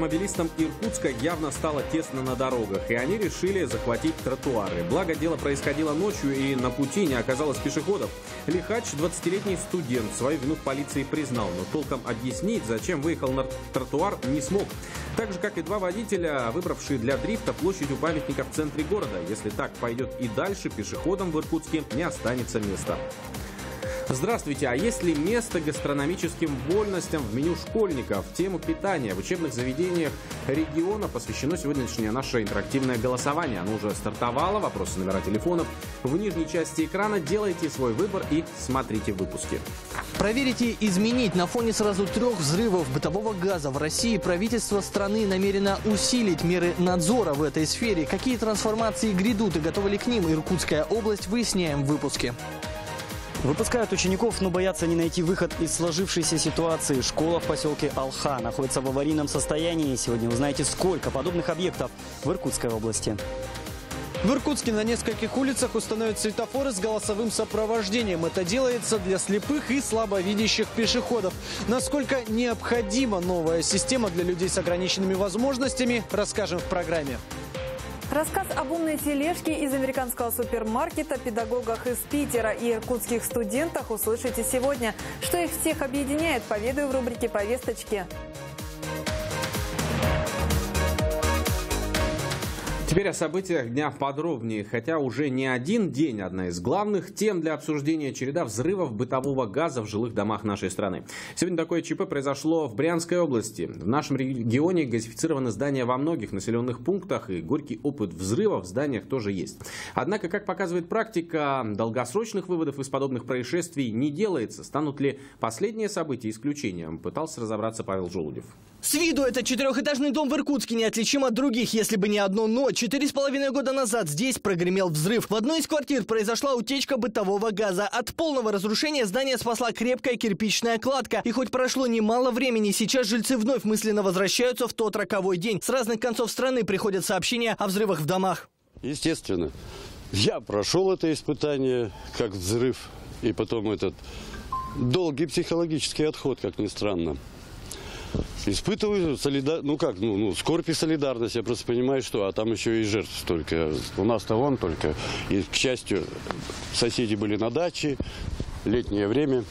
Автомобилистам Иркутска явно стало тесно на дорогах, и они решили захватить тротуары. Благо, дело происходило ночью, и на пути не оказалось пешеходов. Лихач, 20-летний студент, свою вину в полиции признал, но толком объяснить, зачем выехал на тротуар, не смог. Так же, как и два водителя, выбравшие для дрифта площадь у памятника в центре города. Если так пойдет и дальше, пешеходам в Иркутске не останется места. Здравствуйте! А есть ли место гастрономическим вольностям в меню школьников? Тему питания в учебных заведениях региона посвящено сегодняшнее наше интерактивное голосование. Оно уже стартовало. Вопросы, номера телефонов в нижней части экрана. Делайте свой выбор и смотрите выпуски. Проверить и изменить. На фоне сразу 3 взрывов бытового газа в России правительство страны намерено усилить меры надзора в этой сфере. Какие трансформации грядут и готова ли к ним Иркутская область, выясняем в выпуске. Выпускают учеников, но боятся не найти выход из сложившейся ситуации. Школа в поселке Алха находится в аварийном состоянии. Сегодня узнаете, сколько подобных объектов в Иркутской области. В Иркутске на нескольких улицах установят светофоры с голосовым сопровождением. Это делается для слепых и слабовидящих пешеходов. Насколько необходима новая система для людей с ограниченными возможностями, расскажем в программе. Рассказ об умной тележке из американского супермаркета, педагогах из Питера и иркутских студентах услышите сегодня. Что их всех объединяет, поведаю в рубрике «Повесточки». Теперь о событиях дня подробнее. Хотя уже не один день одна из главных тем для обсуждения — череда взрывов бытового газа в жилых домах нашей страны. Сегодня такое ЧП произошло в Брянской области. В нашем регионе газифицированы здания во многих населенных пунктах, и горький опыт взрывов в зданиях тоже есть. Однако, как показывает практика, долгосрочных выводов из подобных происшествий не делается. Станут ли последние события исключением? Пытался разобраться Павел Желудев. С виду этот 4-этажный дом в Иркутске неотличим от других, если бы не одно «но». 4,5 года назад здесь прогремел взрыв. В одной из квартир произошла утечка бытового газа. От полного разрушения здание спасла крепкая кирпичная кладка. И хоть прошло немало времени, сейчас жильцы вновь мысленно возвращаются в тот роковой день. С разных концов страны приходят сообщения о взрывах в домах. Естественно. Я прошел это испытание, как взрыв, и потом этот долгий психологический отход, как ни странно. Испытываю скорбь и солидарность. Я просто понимаю, что там еще и жертв столько. У нас-то вон только. И, к счастью, соседи были на даче, летнее время.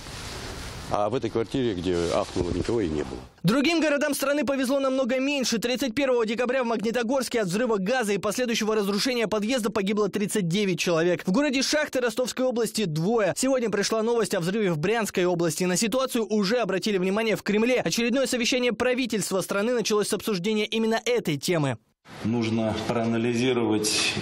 А в этой квартире, где ахнуло, никого и не было. Другим городам страны повезло намного меньше. 31 декабря в Магнитогорске от взрыва газа и последующего разрушения подъезда погибло 39 человек. В городе Шахты Ростовской области 2. Сегодня пришла новость о взрыве в Брянской области. На ситуацию уже обратили внимание в Кремле. Очередное совещание правительства страны началось с обсуждения именно этой темы. Нужно проанализировать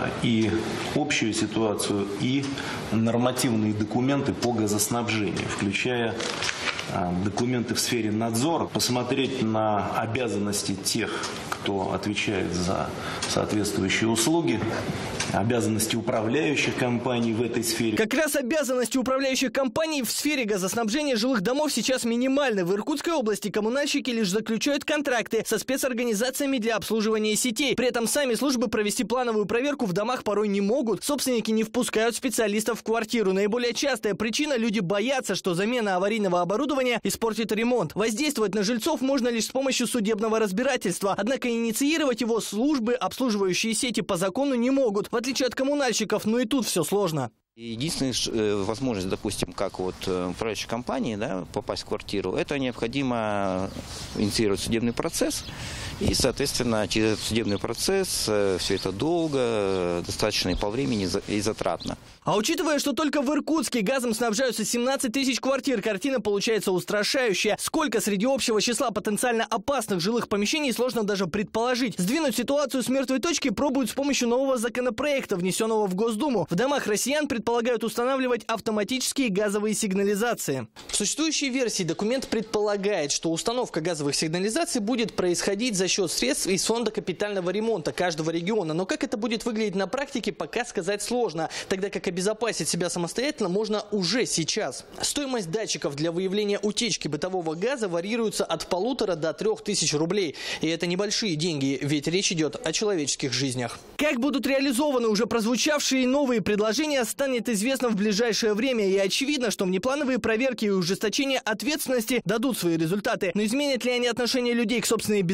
и общую ситуацию, и нормативные документы по газоснабжению, включая документы в сфере надзора, посмотреть на обязанности тех, кто отвечает за соответствующие услуги, обязанности управляющих компаний в этой сфере. Как раз обязанности управляющих компаний в сфере газоснабжения жилых домов сейчас минимальны. В Иркутской области коммунальщики лишь заключают контракты со спецорганизациями для обслуживания сетей. При этом сами службы провести плановую проверку в домах порой не могут. Собственники не впускают специалистов в квартиру. Наиболее частая причина — люди боятся, что замена аварийного оборудования испортит ремонт. Воздействовать на жильцов можно лишь с помощью судебного разбирательства. Однако инициировать его службы, обслуживающие сети, по закону не могут. В отличие от коммунальщиков, но и тут все сложно. Единственная возможность, допустим, как управляющей компании, попасть в квартиру, это необходимо инициировать судебный процесс. И, соответственно, через этот судебный процесс все это долго, достаточно и по времени, и затратно. А учитывая, что только в Иркутске газом снабжаются 17 тысяч квартир, картина получается устрашающая. Сколько среди общего числа потенциально опасных жилых помещений, сложно даже предположить. Сдвинуть ситуацию с мертвой точки пробуют с помощью нового законопроекта, внесенного в Госдуму. В домах россиян предполагают устанавливать автоматические газовые сигнализации. В существующей версии документ предполагает, что установка газовых сигнализаций будет происходить за счет средств из фонда капитального ремонта каждого региона. Но как это будет выглядеть на практике, пока сказать сложно. Тогда как обезопасить себя самостоятельно можно уже сейчас. Стоимость датчиков для выявления утечки бытового газа варьируется от 1500 до 3000 рублей. И это небольшие деньги, ведь речь идет о человеческих жизнях. Как будут реализованы уже прозвучавшие новые предложения, станет известно в ближайшее время. И очевидно, что внеплановые проверки и ужесточение ответственности дадут свои результаты. Но изменят ли они отношение людей к собственной безопасности,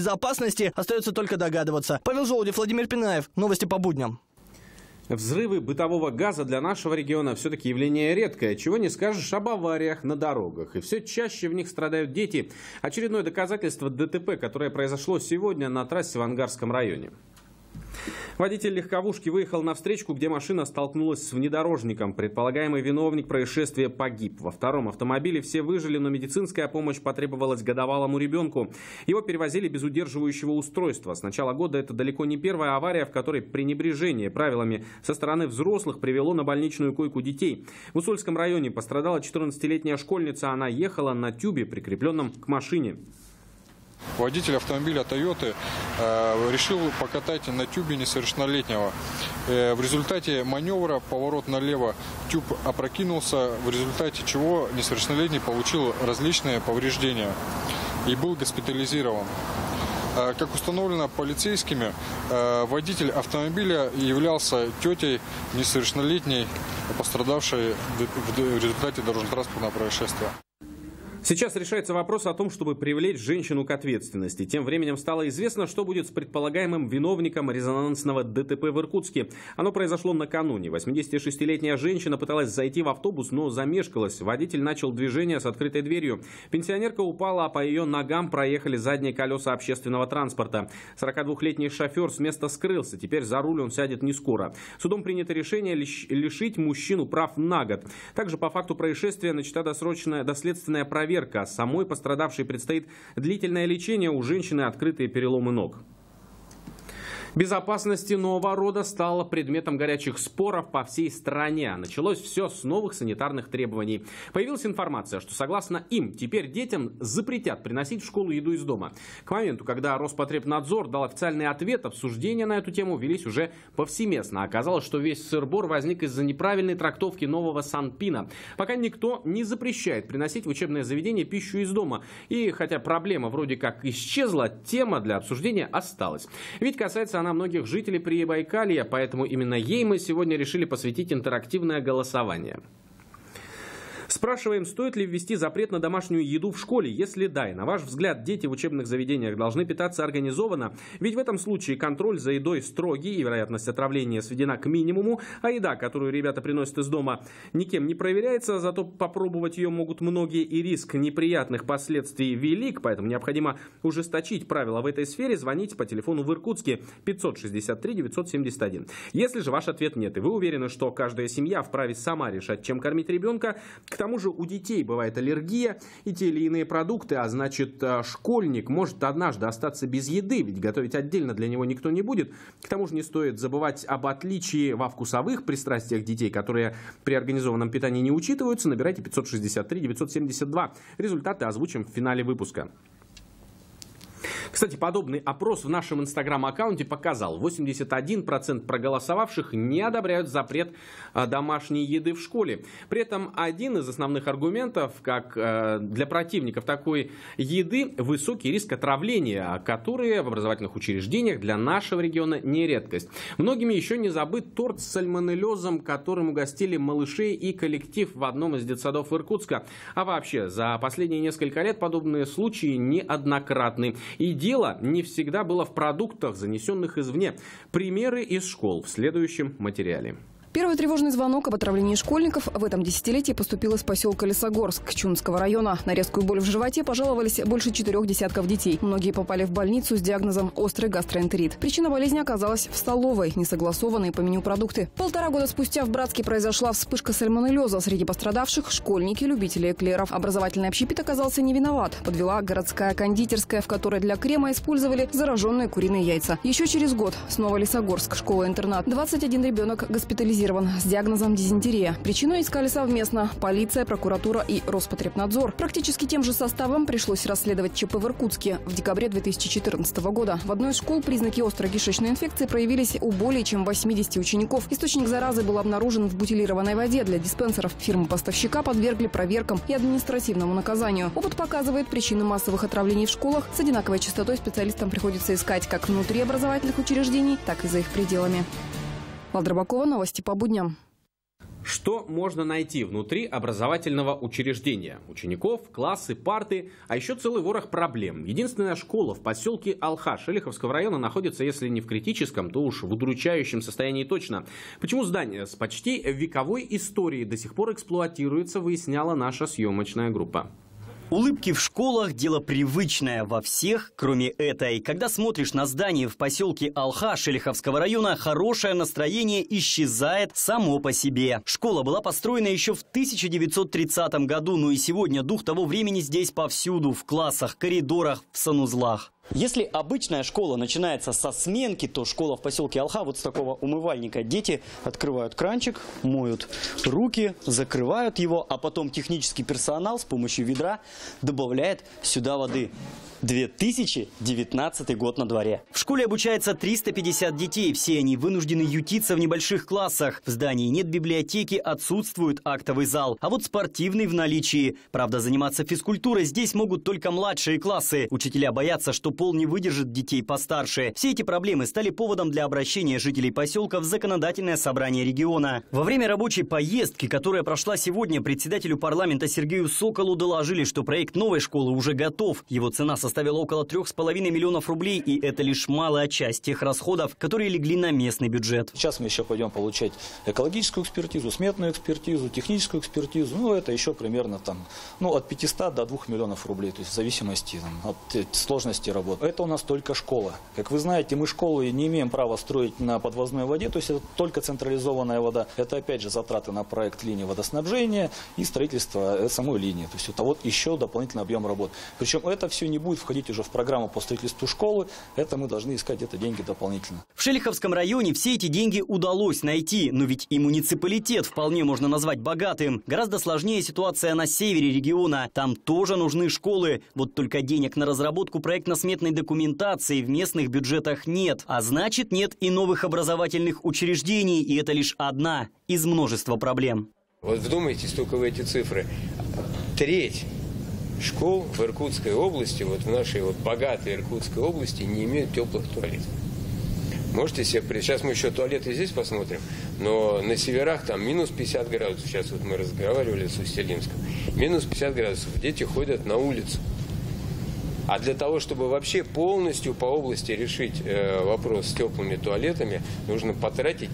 опасности остается только догадываться. Павел Желудев, Владимир Пинаев. Новости по будням. Взрывы бытового газа для нашего региона все-таки явление редкое. Чего не скажешь об авариях на дорогах. И все чаще в них страдают дети. Очередное доказательство ДТП, которое произошло сегодня на трассе в Ангарском районе. Водитель легковушки выехал на встречку, где машина столкнулась с внедорожником. Предполагаемый виновник происшествия погиб. Во втором автомобиле все выжили, но медицинская помощь потребовалась годовалому ребенку. Его перевозили без удерживающего устройства. С начала года это далеко не первая авария, в которой пренебрежение правилами со стороны взрослых привело на больничную койку детей. В Усольском районе пострадала 14-летняя школьница. Она ехала на тюбе, прикрепленном к машине. Водитель автомобиля Toyota решил покатать на тюбе несовершеннолетнего. В результате маневра, поворот налево, тюб опрокинулся, в результате чего несовершеннолетний получил различные повреждения и был госпитализирован. Как установлено полицейскими, водитель автомобиля являлся тетей несовершеннолетней, пострадавшей в результате дорожно-транспортного происшествия. Сейчас решается вопрос о том, чтобы привлечь женщину к ответственности. Тем временем стало известно, что будет с предполагаемым виновником резонансного ДТП в Иркутске. Оно произошло накануне. 86-летняя женщина пыталась зайти в автобус, но замешкалась. Водитель начал движение с открытой дверью. Пенсионерка упала, а по ее ногам проехали задние колеса общественного транспорта. 42-летний шофер с места скрылся. Теперь за руль он сядет не скоро. Судом принято решение лишить мужчину прав на год. Также по факту происшествия начата доследственная проверка. Самой пострадавшей предстоит длительное лечение, у женщины открытые переломы ног. Безопасность иного рода стала предметом горячих споров по всей стране. Началось все с новых санитарных требований. Появилась информация, что согласно им теперь детям запретят приносить в школу еду из дома. К моменту, когда Роспотребнадзор дал официальный ответ, обсуждения на эту тему велись уже повсеместно. Оказалось, что весь сыр-бор возник из-за неправильной трактовки нового Санпина. Пока никто не запрещает приносить в учебное заведение пищу из дома. И хотя проблема вроде как исчезла, тема для обсуждения осталась. Ведь касается она многих жителей Прибайкалья, поэтому именно ей мы сегодня решили посвятить интерактивное голосование. Спрашиваем, стоит ли ввести запрет на домашнюю еду в школе? Если да, и на ваш взгляд, дети в учебных заведениях должны питаться организованно, ведь в этом случае контроль за едой строгий и вероятность отравления сведена к минимуму, а еда, которую ребята приносят из дома, никем не проверяется, зато попробовать ее могут многие, и риск неприятных последствий велик, поэтому необходимо ужесточить правила в этой сфере. Звоните по телефону в Иркутске 563 971. Если же ваш ответ нет, и вы уверены, что каждая семья вправе сама решать, чем кормить ребенка, к тому же у детей бывает аллергия и те или иные продукты, а значит школьник может однажды остаться без еды, ведь готовить отдельно для него никто не будет. К тому же не стоит забывать об отличии во вкусовых пристрастиях детей, которые при организованном питании не учитываются. Набирайте 563 972. Результаты озвучим в финале выпуска. Кстати, подобный опрос в нашем инстаграм-аккаунте показал, 81% проголосовавших не одобряют запрет домашней еды в школе. При этом один из основных аргументов, как для противников такой еды, высокий риск отравления, которые в образовательных учреждениях для нашего региона не редкость. Многими еще не забыт торт с сальмонеллезом, которым угостили малышей и коллектив в одном из детсадов Иркутска. А вообще, за последние несколько лет подобные случаи неоднократны. И дело не всегда было в продуктах, занесенных извне. Примеры из школ в следующем материале. Первый тревожный звонок об отравлении школьников в этом десятилетии поступил из поселка Лесогорск Чунского района. На резкую боль в животе пожаловались больше 4 десятков детей. Многие попали в больницу с диагнозом острый гастроэнтерит. Причина болезни оказалась в столовой, несогласованные по меню продукты. 1,5 года спустя в Братске произошла вспышка сальмонеллеза. Среди пострадавших – школьники, любители эклеров. Образовательный общепит оказался не виноват. Подвела городская кондитерская, в которой для крема использовали зараженные куриные яйца. Еще через год снова Лесогорск, школа-интернат. 21 ребенок госпитализирован с диагнозом дизентерия. Причину искали совместно полиция, прокуратура и Роспотребнадзор. Практически тем же составом пришлось расследовать ЧП в Иркутске. В декабре 2014 года в одной из школ признаки острой кишечной инфекции проявились у более чем 80 учеников. Источник заразы был обнаружен в бутилированной воде для диспенсеров. Фирмы-поставщика подвергли проверкам и административному наказанию. Опыт показывает, причины массовых отравлений в школах с одинаковой частотой специалистам приходится искать как внутри образовательных учреждений, так и за их пределами. Валдра Бакова, новости по будням. Что можно найти внутри образовательного учреждения? Учеников, классы, парты, а еще целый ворох проблем. Единственная школа в поселке Алха Шелиховского района находится, если не в критическом, то уж в удручающем состоянии точно. Почему здание с почти вековой историей до сих пор эксплуатируется, выясняла наша съемочная группа. Улыбки в школах – дело привычное во всех, кроме этой. Когда смотришь на здание в поселке Алха Шелиховского района, хорошее настроение исчезает само по себе. Школа была построена еще в 1930 году, но и сегодня дух того времени здесь повсюду – в классах, коридорах, в санузлах. Если обычная школа начинается со сменки, то школа в поселке Алха вот с такого умывальника. Дети открывают кранчик, моют руки, закрывают его, а потом технический персонал с помощью ведра добавляет сюда воды. 2019 год на дворе. В школе обучается 350 детей. Все они вынуждены ютиться в небольших классах. В здании нет библиотеки, отсутствует актовый зал. А вот спортивный в наличии. Правда, заниматься физкультурой здесь могут только младшие классы. Учителя боятся, что пол не выдержит детей постарше. Все эти проблемы стали поводом для обращения жителей поселка в законодательное собрание региона. Во время рабочей поездки, которая прошла сегодня, председателю парламента Сергею Соколу доложили, что проект новой школы уже готов. Его цена составила около 3,5 миллионов рублей, и это лишь малая часть тех расходов, которые легли на местный бюджет. Сейчас мы еще пойдем получать экологическую экспертизу, сметную экспертизу, техническую экспертизу. Ну, это еще примерно там, от 500 до 2 миллионов рублей, то есть в зависимости от сложности работы. Это у нас только школа. Как вы знаете, мы школу не имеем права строить на подвозной воде, то есть это только централизованная вода. Это опять же затраты на проект линии водоснабжения и строительство самой линии. То есть это вот еще дополнительный объем работ. Причем это все не будет входить уже в программу по строительству школы, это мы должны искать где-то деньги дополнительно. В Шелиховском районе все эти деньги удалось найти, но ведь и муниципалитет вполне можно назвать богатым. Гораздо сложнее ситуация на севере региона. Там тоже нужны школы, вот только денег на разработку проектно-сметной документации в местных бюджетах нет. А значит, нет и новых образовательных учреждений, и это лишь одна из множества проблем. Вот вдумайтесь только в эти цифры. Треть школ в Иркутской области, вот в нашей вот богатой Иркутской области, не имеют теплых туалетов. Можете себе представить, сейчас мы еще туалеты здесь посмотрим, но на северах там минус 50 градусов, сейчас вот мы разговаривали с Устилимском, минус 50 градусов, дети ходят на улицу. А для того, чтобы вообще полностью по области решить вопрос с теплыми туалетами, нужно потратить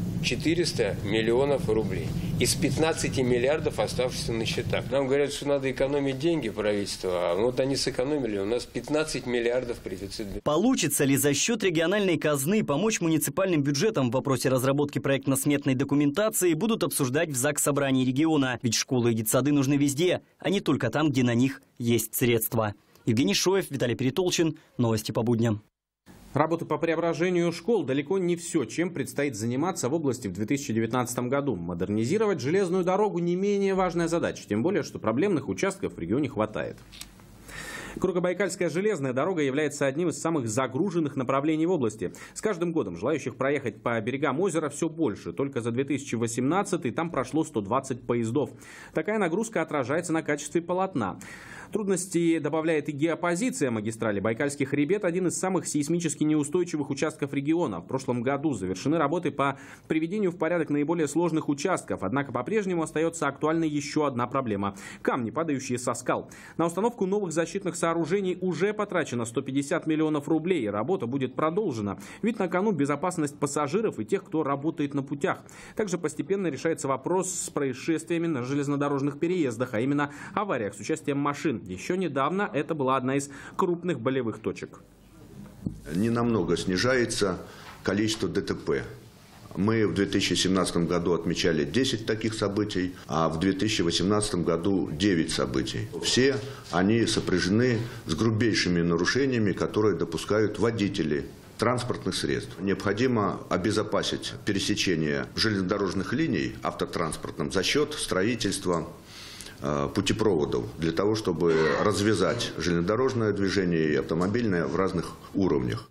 400 миллионов рублей. Из 15 миллиардов, оставшихся на счетах. Нам говорят, что надо экономить деньги правительства, а вот они сэкономили, у нас 15 миллиардов профицит. Получится ли за счет региональной казны помочь муниципальным бюджетам в вопросе разработки проектно-сметной документации, будут обсуждать в Заксобрании региона. Ведь школы и детсады нужны везде, а не только там, где на них есть средства. Евгений Шоев, Виталий Перетолчин. Новости по будням. Работы по преображению школ далеко не все, чем предстоит заниматься в области в 2019 году. Модернизировать железную дорогу не менее важная задача, тем более, что проблемных участков в регионе хватает. Кругобайкальская железная дорога является одним из самых загруженных направлений в области. С каждым годом желающих проехать по берегам озера все больше. Только за 2018 там прошло 120 поездов. Такая нагрузка отражается на качестве полотна. Трудности добавляет и геопозиция магистрали. Байкальский хребет – один из самых сейсмически неустойчивых участков региона. В прошлом году завершены работы по приведению в порядок наиболее сложных участков. Однако по-прежнему остается актуальной еще одна проблема – камни, падающие со скал. На установку новых защитных сооружений уже потрачено 150 миллионов рублей. Работа будет продолжена. Ведь на кону безопасность пассажиров и тех, кто работает на путях. Также постепенно решается вопрос с происшествиями на железнодорожных переездах, а именно авариях с участием машин. Еще недавно это была одна из крупных болевых точек. Ненамного снижается количество ДТП. Мы в 2017 году отмечали 10 таких событий, а в 2018 году 9 событий. Все они сопряжены с грубейшими нарушениями, которые допускают водители транспортных средств. Необходимо обезопасить пересечение железнодорожных линий автотранспортным за счет строительства путепроводов, для того, чтобы развязать железнодорожное движение и автомобильное в разных уровнях.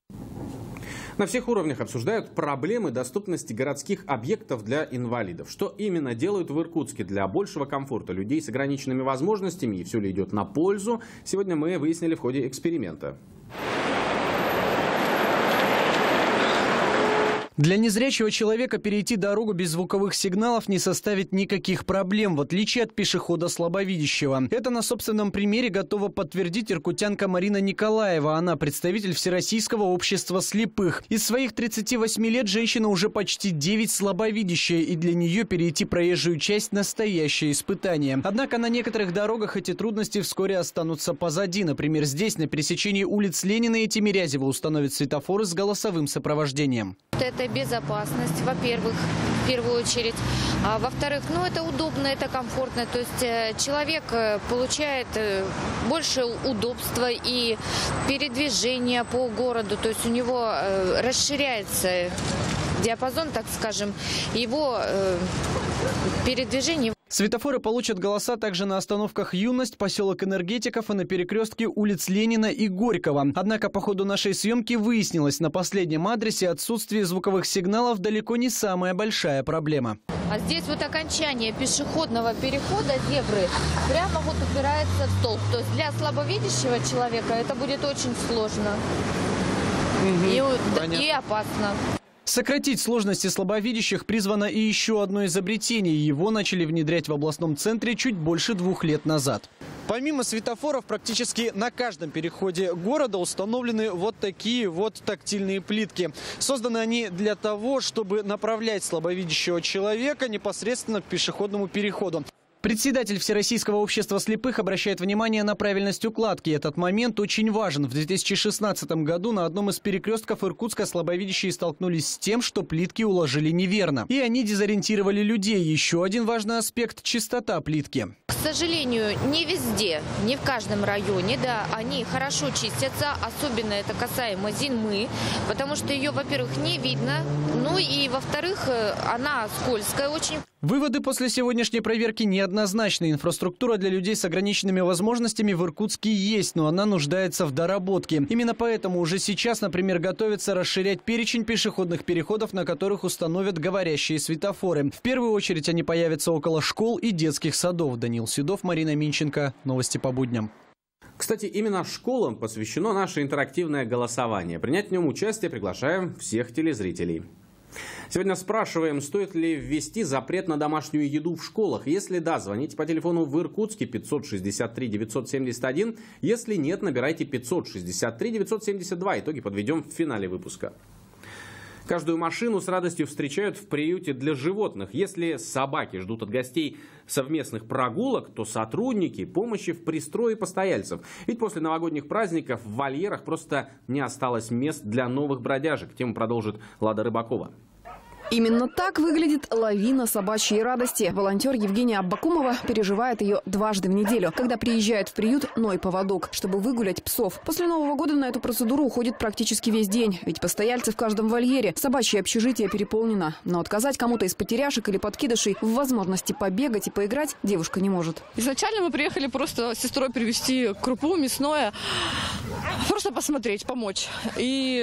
На всех уровнях обсуждают проблемы доступности городских объектов для инвалидов. Что именно делают в Иркутске для большего комфорта людей с ограниченными возможностями и все ли идет на пользу, сегодня мы выяснили в ходе эксперимента. Для незрячего человека перейти дорогу без звуковых сигналов не составит никаких проблем, в отличие от пешехода слабовидящего. Это на собственном примере готова подтвердить иркутянка Марина Николаева. Она представитель Всероссийского общества слепых. Из своих 38 лет женщина уже почти 9 слабовидящая, и для нее перейти проезжую часть – настоящее испытание. Однако на некоторых дорогах эти трудности вскоре останутся позади. Например, здесь, на пересечении улиц Ленина и Тимирязева, установят светофоры с голосовым сопровождением. Это безопасность, во-первых, в первую очередь. А во-вторых, это удобно, это комфортно. То есть человек получает больше удобства и передвижения по городу. То есть у него расширяется диапазон, так скажем, его передвижения. Светофоры получат голоса также на остановках «Юность», поселок Энергетиков и на перекрестке улиц Ленина и Горького. Однако по ходу нашей съемки выяснилось, на последнем адресе отсутствие звуковых сигналов далеко не самая большая проблема. А здесь вот окончание пешеходного перехода зебры прямо вот упирается в столб. То есть для слабовидящего человека это будет очень сложно и опасно. Сократить сложности слабовидящих призвано и еще одно изобретение. Его начали внедрять в областном центре чуть больше 2 лет назад. Помимо светофоров, практически на каждом переходе города установлены вот такие вот тактильные плитки. Созданы они для того, чтобы направлять слабовидящего человека непосредственно к пешеходному переходу. Председатель Всероссийского общества слепых обращает внимание на правильность укладки. Этот момент очень важен. В 2016 году на одном из перекрестков Иркутска слабовидящие столкнулись с тем, что плитки уложили неверно. И они дезориентировали людей. Еще один важный аспект – чистота плитки. К сожалению, не везде, не в каждом районе, они хорошо чистятся. Особенно это касаемо зимы, потому что ее, во-первых, не видно. И, во-вторых, она скользкая очень. Выводы после сегодняшней проверки неоднозначны. Инфраструктура для людей с ограниченными возможностями в Иркутске есть, но она нуждается в доработке. Именно поэтому уже сейчас, например, готовится расширять перечень пешеходных переходов, на которых установят говорящие светофоры. В первую очередь они появятся около школ и детских садов. Даниил Седов, Марина Минченко. Новости по будням. Кстати, именно школам посвящено наше интерактивное голосование. Принять в нем участие приглашаем всех телезрителей. Сегодня спрашиваем, стоит ли ввести запрет на домашнюю еду в школах. Если да, звоните по телефону в Иркутске 563 971. Если нет, набирайте 563 972. Итоги подведем в финале выпуска. Каждую машину с радостью встречают в приюте для животных. Если собаки ждут от гостей совместных прогулок, то сотрудники помощи в пристрое постояльцев. Ведь после новогодних праздников в вольерах просто не осталось мест для новых бродяжек. Тему продолжит Лада Рыбакова. Именно так выглядит лавина собачьей радости. Волонтер Евгения Аббакумова переживает ее дважды в неделю, когда приезжает в приют Ной поводок, чтобы выгулять псов. После Нового года на эту процедуру уходит практически весь день, ведь постояльцы в каждом вольере. Собачье общежитие переполнено. Но отказать кому-то из потеряшек или подкидышей в возможности побегать и поиграть девушка не может. Изначально мы приехали просто с сестрой привезти крупу, мясное, просто посмотреть, помочь. И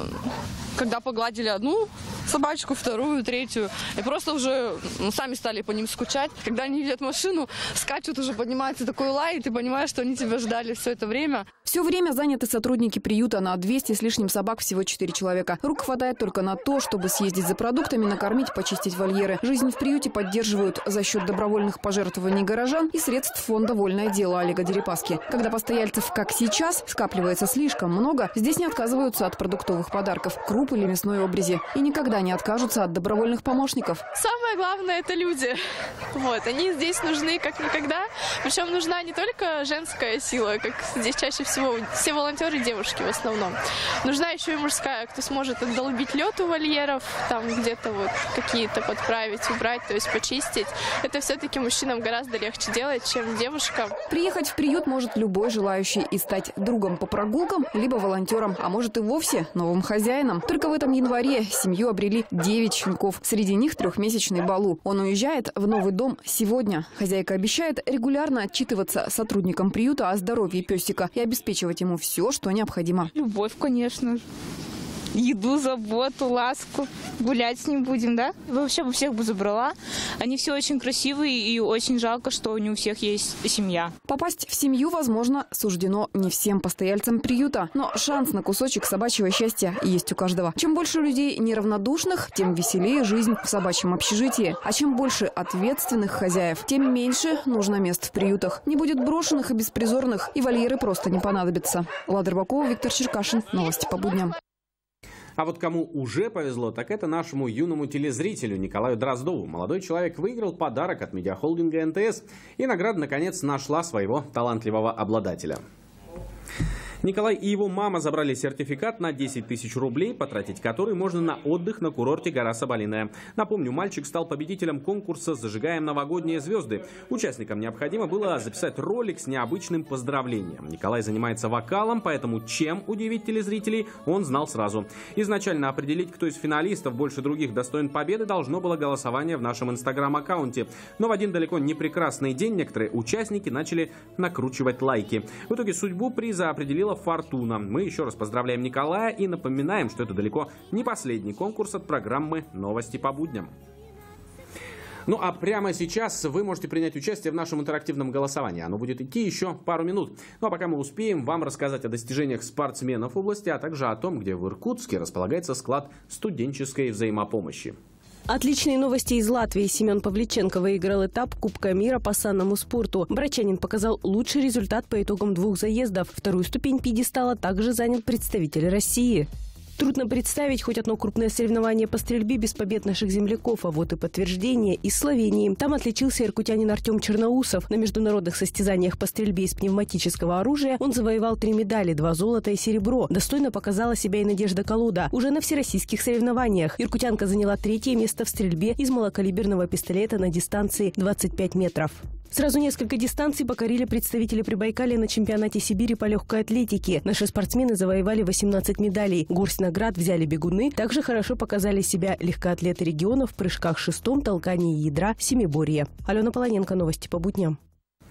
когда погладили одну собачку, вторую, третью, и просто уже сами стали по ним скучать. Когда они видят машину, скачут, уже поднимается такой лай, и ты понимаешь, что они тебя ждали все это время. Все время заняты сотрудники приюта. На 200 с лишним собак всего 4 человека. Рук хватает только на то, чтобы съездить за продуктами, накормить, почистить вольеры. Жизнь в приюте поддерживают за счет добровольных пожертвований горожан и средств фонда «Вольное дело» Олега Дерипаски. Когда постояльцев, как сейчас, скапливается слишком много, здесь не отказываются от продуктовых подарков, круп или мясной обрези. И никогда не откажутся от добровольных помощников. Самое главное – это люди. Они здесь нужны как никогда. Причем нужна не только женская сила, как здесь чаще всего все волонтеры девушки в основном. Нужна еще и мужская, кто сможет отдолбить лед у вольеров, там где-то какие-то подправить, убрать, то есть почистить. Это все-таки мужчинам гораздо легче делать, чем девушкам. Приехать в приют может любой желающий и стать другом по прогулкам, либо волонтером, а может и вовсе новым хозяином. Только в этом январе семью обрели 9 щенков. Среди них 3-месячный Балу. Он уезжает в новый дом сегодня. Хозяйка обещает регулярно отчитываться сотрудникам приюта о здоровье песика и обеспечивать ему все, что необходимо. Любовь, конечно. еду, заботу, ласку. Гулять с ним будем, да? Вообще бы всех бы забрала. Они все очень красивые, и очень жалко, что не у всех есть семья. Попасть в семью, возможно, суждено не всем постояльцам приюта. Но шанс на кусочек собачьего счастья есть у каждого. Чем больше людей неравнодушных, тем веселее жизнь в собачьем общежитии. А чем больше ответственных хозяев, тем меньше нужно мест в приютах. Не будет брошенных и беспризорных, и вольеры просто не понадобятся. Лада Рыбакова, Виктор Черкашин. Новости по будням. А вот кому уже повезло, так это нашему юному телезрителю Николаю Дроздову. Молодой человек выиграл подарок от медиахолдинга НТС, и награда наконец нашла своего талантливого обладателя. Николай и его мама забрали сертификат на 10 тысяч рублей, потратить который можно на отдых на курорте «Гора Соболиная». Напомню, мальчик стал победителем конкурса «Зажигаем новогодние звезды». Участникам необходимо было записать ролик с необычным поздравлением. Николай занимается вокалом, поэтому чем удивить телезрителей, он знал сразу. Изначально определить, кто из финалистов больше других достоин победы, должно было голосование в нашем инстаграм-аккаунте. Но в один далеко не прекрасный день некоторые участники начали накручивать лайки. В итоге судьбу приза определила фортуна. Мы еще раз поздравляем Николая и напоминаем, что это далеко не последний конкурс от программы «Новости по будням». Ну а прямо сейчас вы можете принять участие в нашем интерактивном голосовании. Оно будет идти еще пару минут. Ну а пока мы успеем вам рассказать о достижениях спортсменов в области, а также о том, где в Иркутске располагается склад студенческой взаимопомощи. Отличные новости из Латвии. Семен Павличенко выиграл этап Кубка мира по санному спорту. Брачанин показал лучший результат по итогам 2 заездов. Вторую ступень пьедестала также занял представитель России. Трудно представить хоть одно крупное соревнование по стрельбе без побед наших земляков, а вот и подтверждение из Словении. Там отличился иркутянин Артем Черноусов. На международных состязаниях по стрельбе из пневматического оружия он завоевал 3 медали, 2 золота и серебро. Достойно показала себя и Надежда Колода. Уже на всероссийских соревнованиях иркутянка заняла 3-е место в стрельбе из малокалиберного пистолета на дистанции 25 метров. Сразу несколько дистанций покорили представители Прибайкалья на чемпионате Сибири по легкой атлетике. Наши спортсмены завоевали 18 медалей. Горсть наград взяли бегуны. Также хорошо показали себя легкоатлеты региона в прыжках шестом, толкании ядра, семиборье. Алена Полоненко, новости по будням.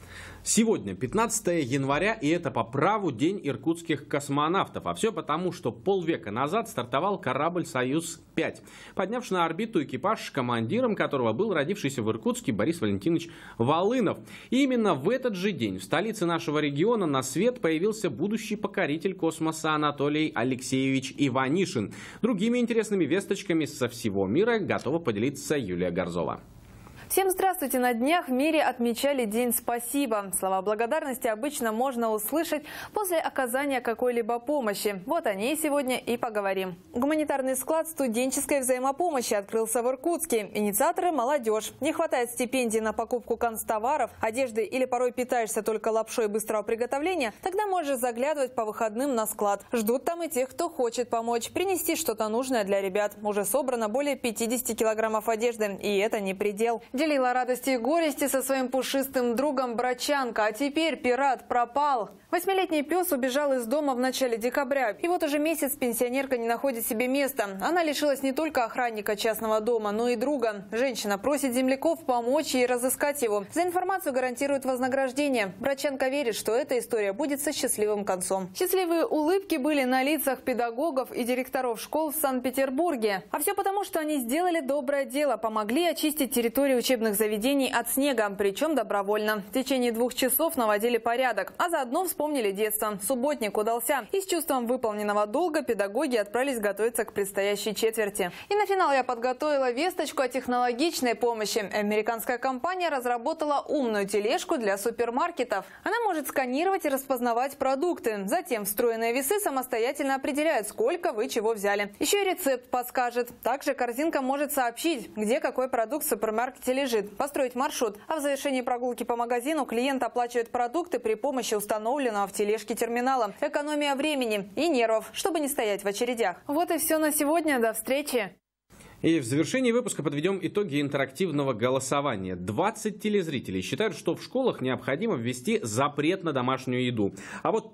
Сегодня 15 января, и это по праву День иркутских космонавтов. А все потому, что полвека назад стартовал корабль «Союз-5», поднявший на орбиту экипаж, командиром которого был родившийся в Иркутске Борис Валентинович Волынов. И именно в этот же день в столице нашего региона на свет появился будущий покоритель космоса Анатолий Алексеевич Иванишин. Другими интересными весточками со всего мира готова поделиться Юлия Горзова. Всем здравствуйте! На днях в мире отмечали День спасибо. Слова благодарности обычно можно услышать после оказания какой-либо помощи. Вот о ней сегодня и поговорим. Гуманитарный склад студенческой взаимопомощи открылся в Иркутске. Инициаторы – молодежь. Не хватает стипендий на покупку канцтоваров, одежды или порой питаешься только лапшой быстрого приготовления? Тогда можешь заглядывать по выходным на склад. Ждут там и тех, кто хочет помочь, принести что-то нужное для ребят. Уже собрано более 50 килограммов одежды, и это не предел. Делила радости и горести со своим пушистым другом брачанка, а теперь пират пропал. 8-летний пес убежал из дома в начале декабря. И вот уже месяц пенсионерка не находит себе места. Она лишилась не только охранника частного дома, но и друга. Женщина просит земляков помочь ей разыскать его. За информацию гарантирует вознаграждение. Брачанка верит, что эта история будет со счастливым концом. Счастливые улыбки были на лицах педагогов и директоров школ в Санкт-Петербурге. А все потому, что они сделали доброе дело, помогли очистить территорию учебных заведений от снега, причем добровольно. В течение 2 часов наводили порядок, а заодно вспомнили детство. Субботник удался. И с чувством выполненного долга педагоги отправились готовиться к предстоящей четверти. И на финал я подготовила весточку о технологичной помощи. Американская компания разработала умную тележку для супермаркетов. Она может сканировать и распознавать продукты. Затем встроенные весы самостоятельно определяют, сколько вы чего взяли. Еще и рецепт подскажет. Также корзинка может сообщить, где какой продукт в супермаркете лежит, построить маршрут. А в завершении прогулки по магазину клиент оплачивает продукты при помощи установленного в тележке терминала. Экономия времени и нервов, чтобы не стоять в очередях. Вот и все на сегодня. До встречи! И в завершении выпуска подведем итоги интерактивного голосования. 20 телезрителей считают, что в школах необходимо ввести запрет на домашнюю еду. А вот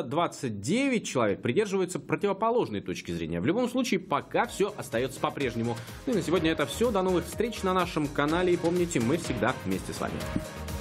329 человек придерживаются противоположной точки зрения. В любом случае, пока все остается по-прежнему. Ну и на сегодня это все. До новых встреч на нашем канале. И помните, мы всегда вместе с вами.